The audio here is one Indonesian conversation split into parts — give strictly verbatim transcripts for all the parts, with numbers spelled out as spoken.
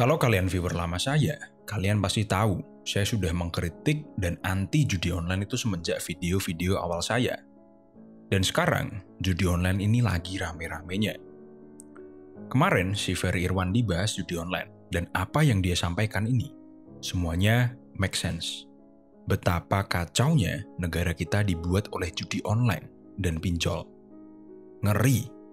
Kalau kalian viewer lama saya, kalian pasti tahu saya sudah mengkritik dan anti judi online itu semenjak video-video awal saya. Dan sekarang, judi online ini lagi rame-ramenya. Kemarin, si Ferry Irwandi bahas judi online, dan apa yang dia sampaikan ini, semuanya make sense. Betapa kacaunya negara kita dibuat oleh judi online dan pinjol. Ngeri.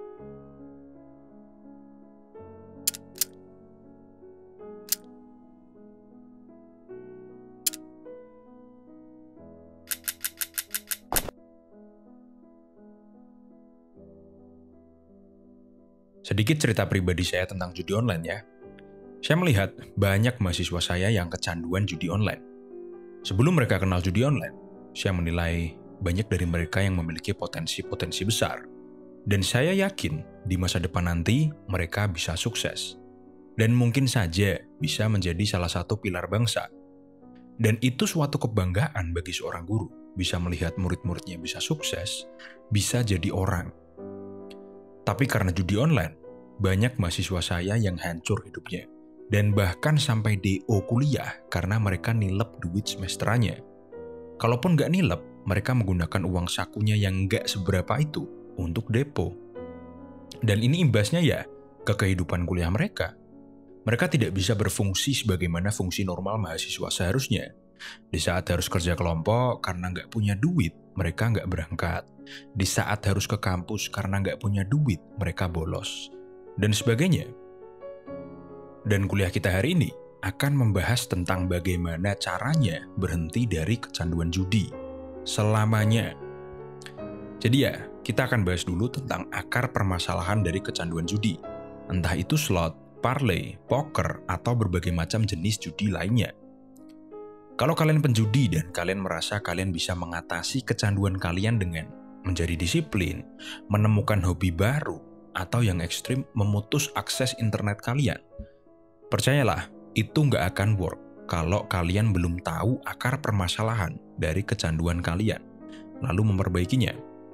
Sedikit cerita pribadi saya tentang judi online ya. Saya melihat banyak mahasiswa saya yang kecanduan judi online. Sebelum mereka kenal judi online, saya menilai banyak dari mereka yang memiliki potensi-potensi besar. Dan saya yakin di masa depan nanti mereka bisa sukses. Dan mungkin saja bisa menjadi salah satu pilar bangsa. Dan itu suatu kebanggaan bagi seorang guru, bisa melihat murid-muridnya bisa sukses, bisa jadi orang. Tapi karena judi online, banyak mahasiswa saya yang hancur hidupnya. Dan bahkan sampai D O kuliah karena mereka nilep duit semesterannya. Kalaupun nggak nilep, mereka menggunakan uang sakunya yang nggak seberapa itu untuk depo. Dan ini imbasnya ya ke kehidupan kuliah mereka. Mereka tidak bisa berfungsi sebagaimana fungsi normal mahasiswa seharusnya. Di saat harus kerja kelompok karena nggak punya duit, mereka nggak berangkat. Di saat harus ke kampus karena nggak punya duit, mereka bolos. Dan sebagainya. Dan kuliah kita hari ini akan membahas tentang bagaimana caranya berhenti dari kecanduan judi. Selamanya. Jadi ya, kita akan bahas dulu tentang akar permasalahan dari kecanduan judi. Entah itu slot, parlay, poker, atau berbagai macam jenis judi lainnya. Kalau kalian penjudi dan kalian merasa kalian bisa mengatasi kecanduan kalian dengan menjadi disiplin, menemukan hobi baru, atau yang ekstrim memutus akses internet kalian. Percayalah, itu nggak akan work kalau kalian belum tahu akar permasalahan dari kecanduan kalian, lalu memperbaikinya.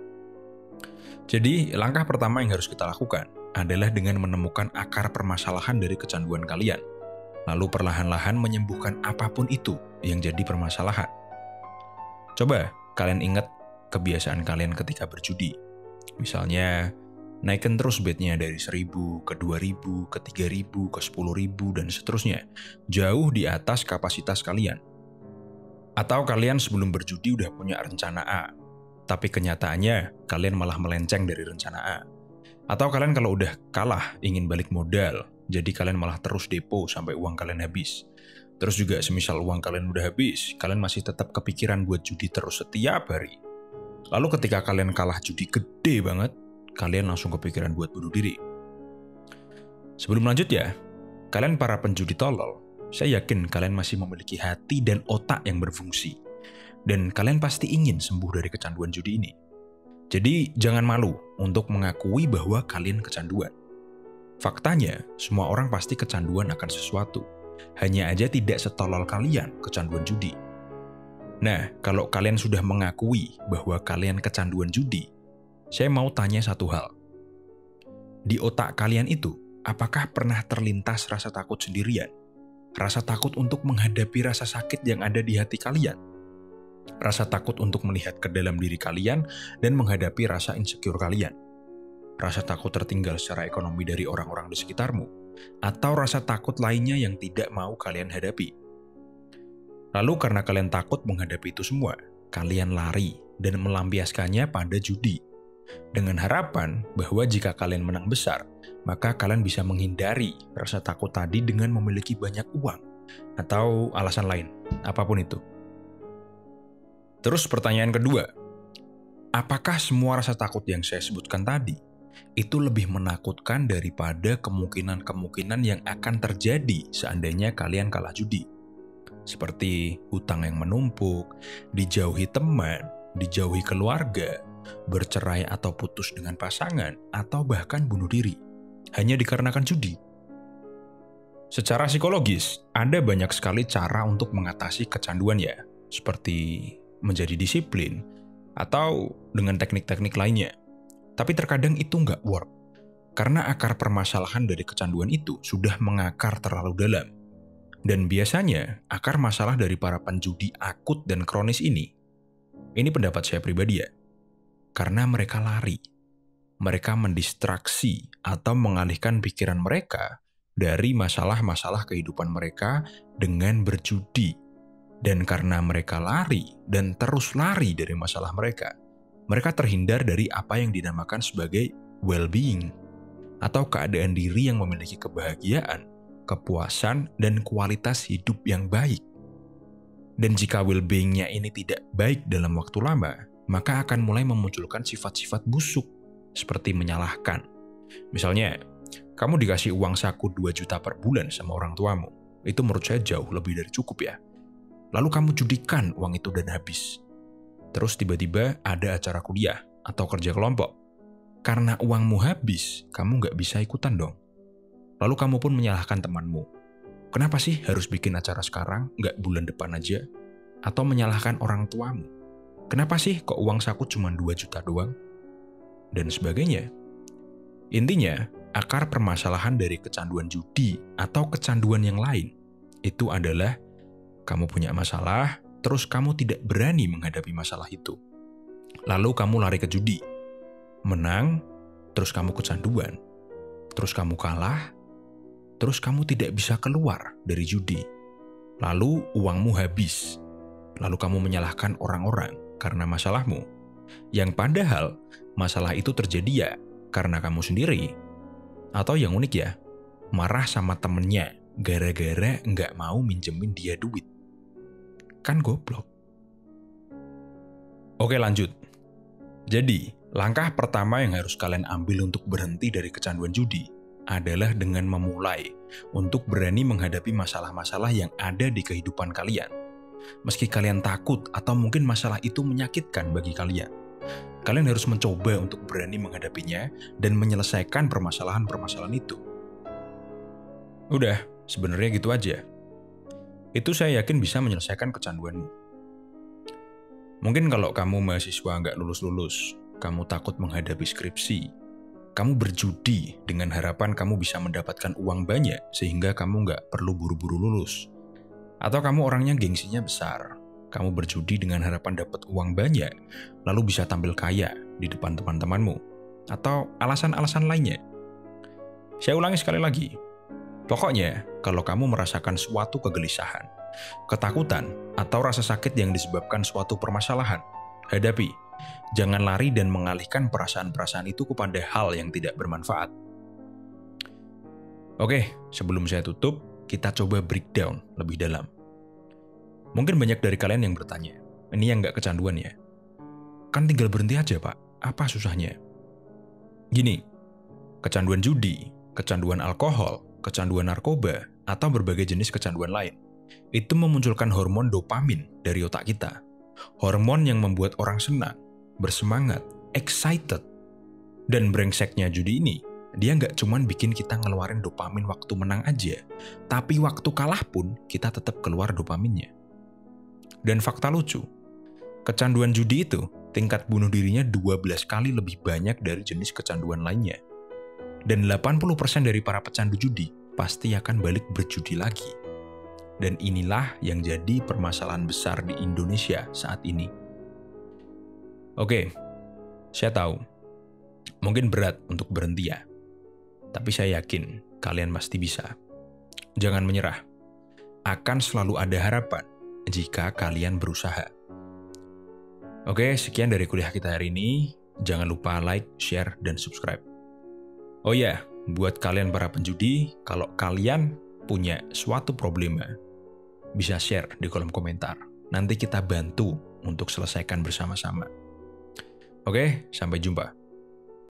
Jadi, langkah pertama yang harus kita lakukan adalah dengan menemukan akar permasalahan dari kecanduan kalian, lalu perlahan-lahan menyembuhkan apapun itu yang jadi permasalahan. Coba kalian ingat kebiasaan kalian ketika berjudi. Misalnya, naikkan terus betnya dari seribu ke dua ribu, ke tiga ribu, ke sepuluh ribu, dan seterusnya. Jauh di atas kapasitas kalian. Atau kalian sebelum berjudi udah punya rencana A, tapi kenyataannya kalian malah melenceng dari rencana A. Atau kalian kalau udah kalah ingin balik modal, jadi kalian malah terus depo sampai uang kalian habis. Terus juga semisal uang kalian udah habis, kalian masih tetap kepikiran buat judi terus setiap hari. Lalu ketika kalian kalah judi gede banget, kalian langsung kepikiran buat bunuh diri. Sebelum lanjut ya, kalian para penjudi tolol, saya yakin kalian masih memiliki hati dan otak yang berfungsi. Dan kalian pasti ingin sembuh dari kecanduan judi ini. Jadi jangan malu untuk mengakui bahwa kalian kecanduan. Faktanya, semua orang pasti kecanduan akan sesuatu. Hanya aja tidak setolol kalian kecanduan judi. Nah, kalau kalian sudah mengakui bahwa kalian kecanduan judi, saya mau tanya satu hal. Di otak kalian itu, apakah pernah terlintas rasa takut sendirian? Rasa takut untuk menghadapi rasa sakit yang ada di hati kalian? Rasa takut untuk melihat ke dalam diri kalian dan menghadapi rasa insecure kalian? Rasa takut tertinggal secara ekonomi dari orang-orang di sekitarmu? Atau rasa takut lainnya yang tidak mau kalian hadapi? Lalu karena kalian takut menghadapi itu semua, kalian lari dan melampiaskannya pada judi. Dengan harapan bahwa jika kalian menang besar, maka kalian bisa menghindari rasa takut tadi dengan memiliki banyak uang. Atau alasan lain, apapun itu. Terus pertanyaan kedua, apakah semua rasa takut yang saya sebutkan tadi itu lebih menakutkan daripada kemungkinan-kemungkinan yang akan terjadi seandainya kalian kalah judi? Seperti hutang yang menumpuk, dijauhi teman, dijauhi keluarga, bercerai atau putus dengan pasangan, atau bahkan bunuh diri, hanya dikarenakan judi. Secara psikologis, ada banyak sekali cara untuk mengatasi kecanduan ya, seperti menjadi disiplin, atau dengan teknik-teknik lainnya. Tapi terkadang itu nggak work. Karena akar permasalahan dari kecanduan itu sudah mengakar terlalu dalam. Dan biasanya, akar masalah dari para penjudi akut dan kronis ini, ini pendapat saya pribadi ya, karena mereka lari. Mereka mendistraksi atau mengalihkan pikiran mereka dari masalah-masalah kehidupan mereka dengan berjudi. Dan karena mereka lari dan terus lari dari masalah mereka, mereka terhindar dari apa yang dinamakan sebagai well-being, atau keadaan diri yang memiliki kebahagiaan, kepuasan, dan kualitas hidup yang baik. Dan jika well-being-nya ini tidak baik dalam waktu lama, maka akan mulai memunculkan sifat-sifat busuk, seperti menyalahkan. Misalnya, kamu dikasih uang saku dua juta per bulan sama orang tuamu. Itu menurut saya jauh lebih dari cukup ya. Lalu kamu judikan uang itu dan habis. Terus tiba-tiba ada acara kuliah atau kerja kelompok. Karena uangmu habis, kamu nggak bisa ikutan dong. Lalu kamu pun menyalahkan temanmu. Kenapa sih harus bikin acara sekarang, nggak bulan depan aja? Atau menyalahkan orang tuamu. Kenapa sih kok uang saku cuma dua juta doang? Dan sebagainya. Intinya, akar permasalahan dari kecanduan judi atau kecanduan yang lain itu adalah kamu punya masalah, terus kamu tidak berani menghadapi masalah itu. Lalu kamu lari ke judi. Menang, terus kamu kecanduan. Terus kamu kalah, terus kamu tidak bisa keluar dari judi. Lalu uangmu habis. Lalu kamu menyalahkan orang-orang karena masalahmu. Yang padahal masalah itu terjadi ya karena kamu sendiri. Atau yang unik ya, marah sama temennya gara-gara nggak mau minjemin dia duit. Kan goblok. Oke lanjut. Jadi, langkah pertama yang harus kalian ambil untuk berhenti dari kecanduan judi adalah dengan memulai untuk berani menghadapi masalah-masalah yang ada di kehidupan kalian. Meski kalian takut atau mungkin masalah itu menyakitkan bagi kalian, kalian harus mencoba untuk berani menghadapinya dan menyelesaikan permasalahan-permasalahan itu. Udah, sebenarnya gitu aja. Itu saya yakin bisa menyelesaikan kecanduanmu. Mungkin kalau kamu mahasiswa nggak lulus-lulus, kamu takut menghadapi skripsi, kamu berjudi dengan harapan kamu bisa mendapatkan uang banyak sehingga kamu nggak perlu buru-buru lulus. Atau kamu orangnya gengsinya besar, kamu berjudi dengan harapan dapat uang banyak, lalu bisa tampil kaya di depan teman-temanmu. Atau alasan-alasan lainnya. Saya ulangi sekali lagi. Pokoknya, kalau kamu merasakan suatu kegelisahan, ketakutan, atau rasa sakit yang disebabkan suatu permasalahan, hadapi. Jangan lari dan mengalihkan perasaan-perasaan itu kepada hal yang tidak bermanfaat. Oke, sebelum saya tutup, kita coba breakdown lebih dalam. Mungkin banyak dari kalian yang bertanya, ini yang nggak kecanduan ya? Kan tinggal berhenti aja pak, apa susahnya? Gini, kecanduan judi, kecanduan alkohol, kecanduan narkoba, atau berbagai jenis kecanduan lain, itu memunculkan hormon dopamin dari otak kita. Hormon yang membuat orang senang, bersemangat, excited. Dan brengseknya judi ini, dia nggak cuman bikin kita ngeluarin dopamin waktu menang aja, tapi waktu kalah pun kita tetap keluar dopaminnya. Dan fakta lucu, kecanduan judi itu tingkat bunuh dirinya dua belas kali lebih banyak dari jenis kecanduan lainnya. Dan delapan puluh persen dari para pecandu judi pasti akan balik berjudi lagi. Dan inilah yang jadi permasalahan besar di Indonesia saat ini. Oke, saya tahu, mungkin berat untuk berhenti ya. Tapi saya yakin kalian pasti bisa. Jangan menyerah. Akan selalu ada harapan jika kalian berusaha. Oke, sekian dari kuliah kita hari ini. Jangan lupa like, share, dan subscribe. Oh ya, buat kalian para penjudi, kalau kalian punya suatu problema, bisa share di kolom komentar. Nanti kita bantu untuk selesaikan bersama-sama. Oke, sampai jumpa.